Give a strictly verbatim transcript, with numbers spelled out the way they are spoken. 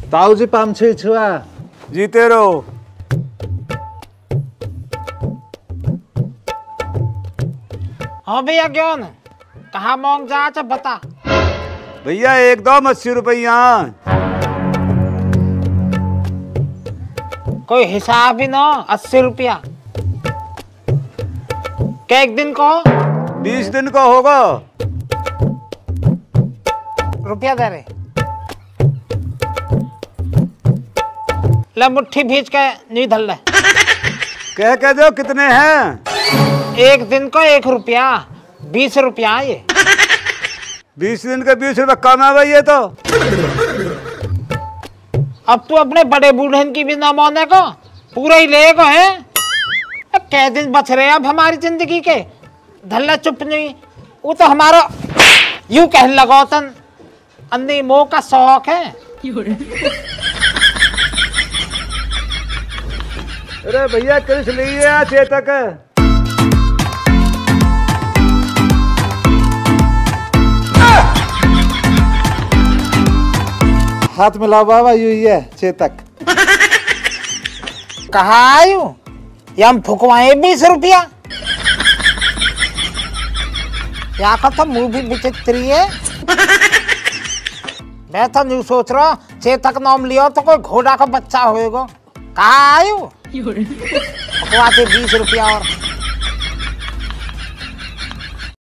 ताऊ जी पाम छे छुआ जीते रहो। हाँ भैया क्यों न कहाँ मांग जा चा बता। भैया एकदम अस्सी रुपया। कोई हिसाब ही ना। अस्सी रुपया क्या एक दिन को? बीस दिन का होगा। रुपया दे रहे ले मुट्ठी भीज के नहीं धल ले। कह कह दो कितने हैं? एक दिन को एक रुपया बीस रुपया ये। बीस दिन का बीस रुपया कम है भाई ये तो। अब तू अपने बड़े बूढ़े की भी ना माने को पूरा ही लेगा है। कै दिन बच रहे अब हमारी जिंदगी के। धल्ला चुप नहीं वो तो हमारा यूं कह लगा तन अन्नी मोह का शौक है। अरे भैया किस लिए चेतक हाथ मिलाओ बाबा यू ही है चेतक। कहा आयु या हम फुकवाए बीस रुपया। या का तो मुंह भी विचित्र है। मैं तो नहीं सोच रहा चेतक नाम लिया तो कोई घोड़ा का बच्चा होएगा। कहा आयु फुकवाते बीस रुपया और